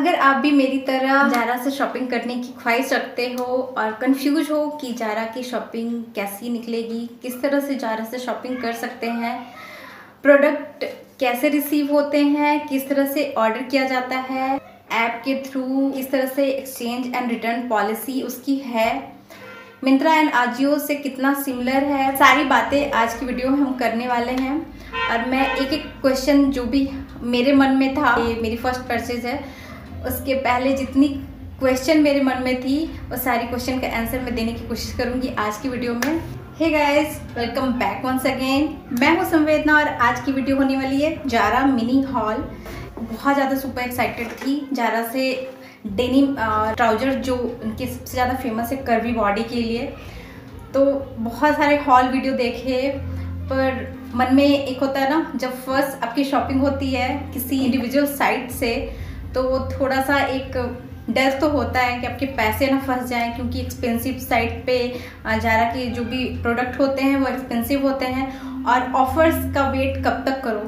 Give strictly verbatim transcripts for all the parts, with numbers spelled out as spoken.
अगर आप भी मेरी तरह जारा से शॉपिंग करने की ख्वाहिश रखते हो और कंफ्यूज हो कि जारा की शॉपिंग कैसी निकलेगी, किस तरह से जारा से शॉपिंग कर सकते हैं, प्रोडक्ट कैसे रिसीव होते हैं, किस तरह से ऑर्डर किया जाता है, ऐप के थ्रू किस तरह से एक्सचेंज एंड रिटर्न पॉलिसी उसकी है, मिंत्रा एंड आजियो से कितना सिमिलर है, सारी बातें आज की वीडियो में हम करने वाले हैं। और मैं एक एक क्वेश्चन जो भी मेरे मन में था, ये मेरी फर्स्ट परचेज है, उसके पहले जितनी क्वेश्चन मेरे मन में थी वो सारी क्वेश्चन का आंसर मैं देने की कोशिश करूंगी आज की वीडियो में। Hey guys, welcome back once again. मैं हूं संवेदना और आज की वीडियो होने वाली है जारा मिनी हॉल। बहुत ज़्यादा सुपर एक्साइटेड थी जारा से डेनिम ट्राउजर जो उनके सबसे ज़्यादा फेमस है कर्वी बॉडी के लिए। तो बहुत सारे हॉल वीडियो देखे, पर मन में एक होता है ना, जब फर्स्ट आपकी शॉपिंग होती है किसी इंडिविजुअल साइट से, तो वो थोड़ा सा एक डर तो होता है कि आपके पैसे ना फंस जाएं, क्योंकि एक्सपेंसिव साइट पे जारा के जो भी प्रोडक्ट होते हैं वो एक्सपेंसिव होते हैं और ऑफर्स का वेट कब तक करो।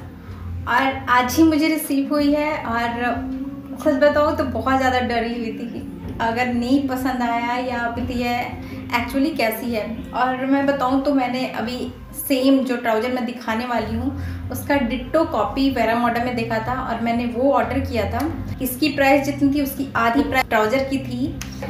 और आज ही मुझे रिसीव हुई है और सच बताओ तो बहुत ज़्यादा डरी हुई थी कि अगर नहीं पसंद आया या अभी ये एक्चुअली कैसी है। और मैं बताऊं तो मैंने अभी सेम जो ट्राउज़र मैं दिखाने वाली हूँ उसका डिट्टो कॉपी वेरा मॉडल में देखा था और मैंने वो ऑर्डर किया था। इसकी प्राइस जितनी थी उसकी आधी प्राइस ट्राउज़र की थी।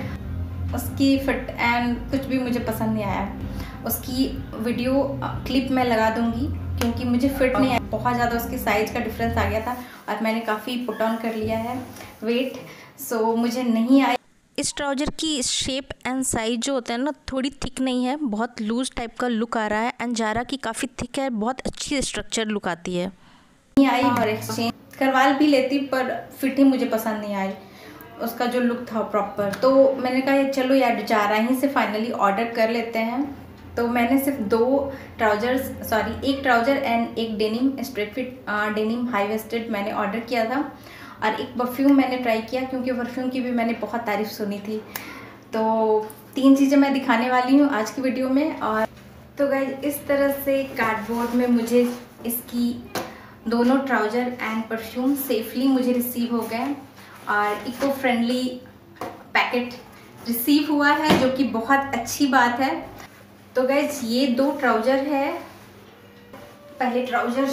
उसकी फिट एंड कुछ भी मुझे पसंद नहीं आया। उसकी वीडियो क्लिप मैं लगा दूंगी क्योंकि मुझे फिट नहीं आया, बहुत ज़्यादा उसकी साइज़ का डिफरेंस आ गया था और मैंने काफ़ी पुट ऑन कर लिया है वेट, सो मुझे नहीं आया। इस ट्राउज़र की शेप एंड साइज जो होता है ना, थोड़ी थिक नहीं है, बहुत लूज टाइप का लुक आ रहा है। एंड जारा की काफ़ी थिक है, बहुत अच्छी स्ट्रक्चर लुक आती है। नहीं आई और एक्सचेंज करवा भी लेती पर फिटिंग मुझे पसंद नहीं आई, उसका जो लुक था प्रॉपर। तो मैंने कहा चलो यार जारा ही से फाइनली ऑर्डर कर लेते हैं। तो मैंने सिर्फ दो ट्राउजर्स सॉरी एक ट्राउज़र एंड एक denim straight fit denim high waisted मैंने ऑर्डर किया था और एक परफ्यूम मैंने ट्राई किया क्योंकि परफ्यूम की भी मैंने बहुत तारीफ़ सुनी थी। तो तीन चीज़ें मैं दिखाने वाली हूँ आज की वीडियो में। और तो गाइस, इस तरह से कार्डबोर्ड में मुझे इसकी दोनों ट्राउज़र एंड परफ्यूम सेफली मुझे रिसीव हो गए और इको फ्रेंडली पैकेट रिसीव हुआ है, जो कि बहुत अच्छी बात है। तो गाइस, ये दो ट्राउज़र है। पहले ट्राउज़र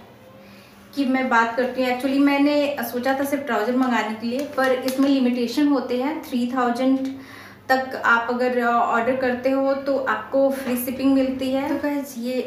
की मैं बात करती हूँ। एक्चुअली मैंने सोचा था सिर्फ ट्राउज़र मंगाने के लिए, पर इसमें लिमिटेशन होते हैं। थ्री थाउजेंड तक आप अगर ऑर्डर करते हो तो आपको फ्री शिपिंग मिलती है। तो गाइस, ये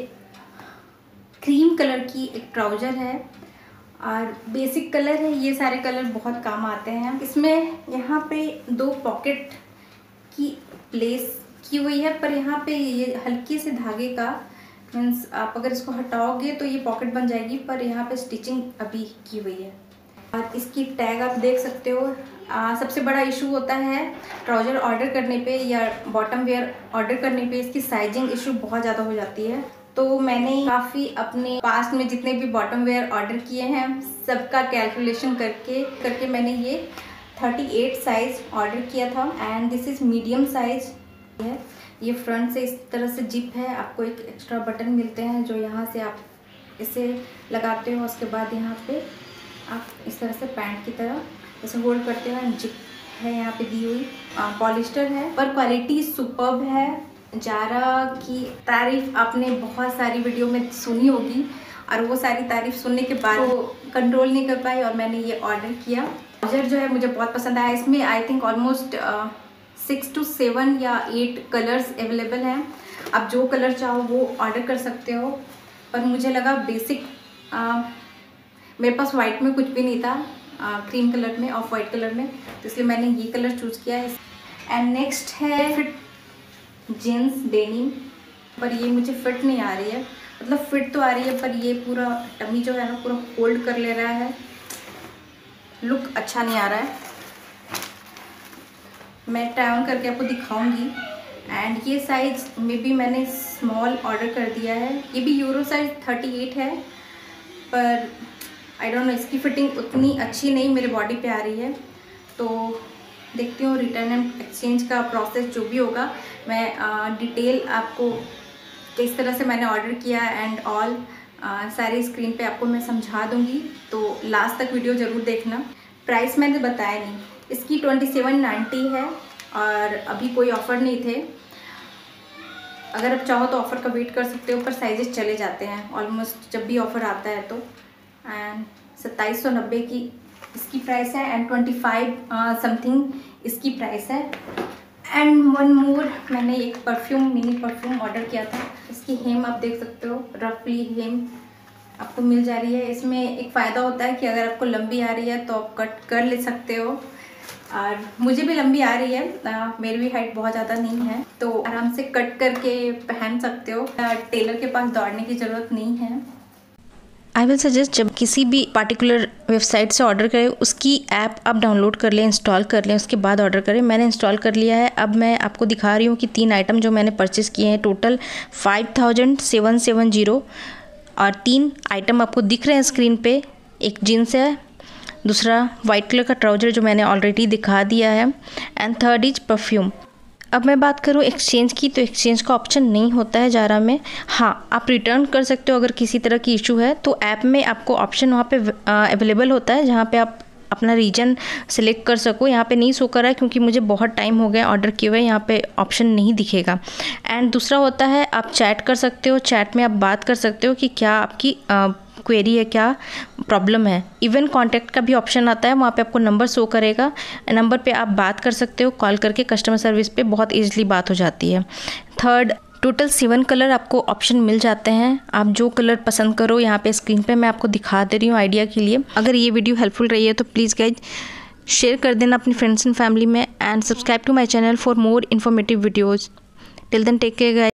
क्रीम कलर की एक ट्राउज़र है और बेसिक कलर है। ये सारे कलर बहुत काम आते हैं। इसमें यहाँ पे दो पॉकेट की प्लेस की हुई है, पर यहाँ पे ये हल्के से धागे का मीन्स आप अगर इसको हटाओगे तो ये पॉकेट बन जाएगी, पर यहाँ पे स्टिचिंग अभी की हुई है। और इसकी टैग आप देख सकते हो। आ, सबसे बड़ा इशू होता है ट्राउज़र ऑर्डर करने पे या बॉटम वेयर ऑर्डर करने पे, इसकी साइजिंग इशू बहुत ज़्यादा हो जाती है। तो मैंने काफ़ी अपने पास्ट में जितने भी बॉटम वेयर ऑर्डर किए हैं सबका कैलकुलेशन करके करके मैंने ये थर्टी एट साइज़ ऑर्डर किया था and this is medium size है। ये फ्रंट से इस तरह से जिप है, आपको एक एक्स्ट्रा बटन मिलते हैं जो यहाँ से आप इसे लगाते हो। उसके बाद यहाँ पे आप इस तरह से पैंट की तरह इसे होल्ड करते हो। जिप है यहाँ पे दी हुई, पॉलिस्टर है, पर क्वालिटी सुपर्ब है। जारा की तारीफ आपने बहुत सारी वीडियो में सुनी होगी और वो सारी तारीफ सुनने के बाद वो कंट्रोल नहीं कर पाई और मैंने ये ऑर्डर किया। ट्राउज़र जो है मुझे बहुत पसंद आया। इसमें I think almost six to seven या एट कलर्स अवेलेबल हैं। आप जो कलर चाहो वो ऑर्डर कर सकते हो, पर मुझे लगा बेसिक आ, मेरे पास वाइट में कुछ भी नहीं था, आ, क्रीम कलर में, ऑफ वाइट कलर में, तो इसलिए मैंने ये कलर चूज़ किया है। एंड नेक्स्ट है फिट जीन्स डेनिम, पर ये मुझे फिट नहीं आ रही है। मतलब फिट तो आ रही है पर ये पूरा टमी जो है ना पूरा होल्ड कर ले रहा है, लुक अच्छा नहीं आ रहा है। मैं ट्राई ऑन करके आपको दिखाऊंगी। एंड ये साइज़ में भी मैंने स्मॉल ऑर्डर कर दिया है। ये भी यूरो साइज थर्टी एट है, पर आई डोंट नो इसकी फिटिंग उतनी अच्छी नहीं मेरे बॉडी पे आ रही है। तो देखती हूँ रिटर्न एंड एक्सचेंज का प्रोसेस जो भी होगा मैं डिटेल आपको किस तरह से मैंने ऑर्डर किया एंड ऑल सारी स्क्रीन पे आपको मैं समझा दूँगी। तो लास्ट तक वीडियो ज़रूर देखना। प्राइस मैंने बताया नहीं, इसकी ट्वेंटी सेवन नाइन्टी है और अभी कोई ऑफ़र नहीं थे। अगर आप चाहो तो ऑफ़र का वेट कर सकते हो, पर साइजेस चले जाते हैं ऑलमोस्ट जब भी ऑफ़र आता है तो। एंड सत्ताईस सौ नब्बे की इसकी प्राइस है एंड ट्वेंटी फाइव समथिंग इसकी प्राइस है। एंड वन मोर, मैंने एक परफ्यूम मिनी परफ्यूम ऑर्डर किया था। इसकी हेम आप देख सकते हो, रफली हेम आपको मिल जा रही है। इसमें एक फ़ायदा होता है कि अगर आपको लंबी आ रही है तो आप कट कर ले सकते हो, और मुझे भी लंबी आ रही है, आ, मेरी भी हाइट बहुत ज़्यादा नहीं है, तो आराम से कट करके पहन सकते हो। टेलर के पास दौड़ने की ज़रूरत नहीं है। आई विल सजेस्ट जब किसी भी पार्टिकुलर वेबसाइट से ऑर्डर करें उसकी ऐप आप डाउनलोड कर लें, इंस्टॉल कर लें, उसके बाद ऑर्डर करें। मैंने इंस्टॉल कर लिया है। अब मैं आपको दिखा रही हूँ कि तीन आइटम जो मैंने परचेज़ किए हैं, total five thousand seven seven zero, और तीन आइटम आपको दिख रहे हैं स्क्रीन पे। एक जीन्स है, दूसरा वाइट कलर का ट्राउज़र जो मैंने ऑलरेडी दिखा दिया है, एंड थर्ड इज परफ्यूम। अब मैं बात करूँ एक्सचेंज की, तो एक्सचेंज का ऑप्शन नहीं होता है ज़ारा में। हाँ, आप रिटर्न कर सकते हो अगर किसी तरह की इशू है, तो ऐप में आपको ऑप्शन वहाँ पे अवेलेबल होता है जहाँ पे आप अपना रीजन सेलेक्ट कर सको। यहाँ पे नहीं शो कर रहा है क्योंकि मुझे बहुत टाइम हो गया ऑर्डर किए हुए, यहाँ पे ऑप्शन नहीं दिखेगा। एंड दूसरा होता है आप चैट कर सकते हो, चैट में आप बात कर सकते हो कि क्या आपकी क्वेरी है, क्या प्रॉब्लम है। इवन कॉन्टैक्ट का भी ऑप्शन आता है, वहाँ पे आपको नंबर शो करेगा, नंबर पे आप बात कर सकते हो कॉल करके। कस्टमर सर्विस पे बहुत ईजिली बात हो जाती है। थर्ड, टोटल सेवन कलर आपको ऑप्शन मिल जाते हैं, आप जो कलर पसंद करो यहाँ पे स्क्रीन पे मैं आपको दिखा दे रही हूँ आइडिया के लिए। अगर ये वीडियो हेल्पफुल रही है तो प्लीज़ गाइज शेयर कर देना अपनी फ्रेंड्स एंड फैमिली में, and subscribe to my channel for more informative videos. Till then take care guys.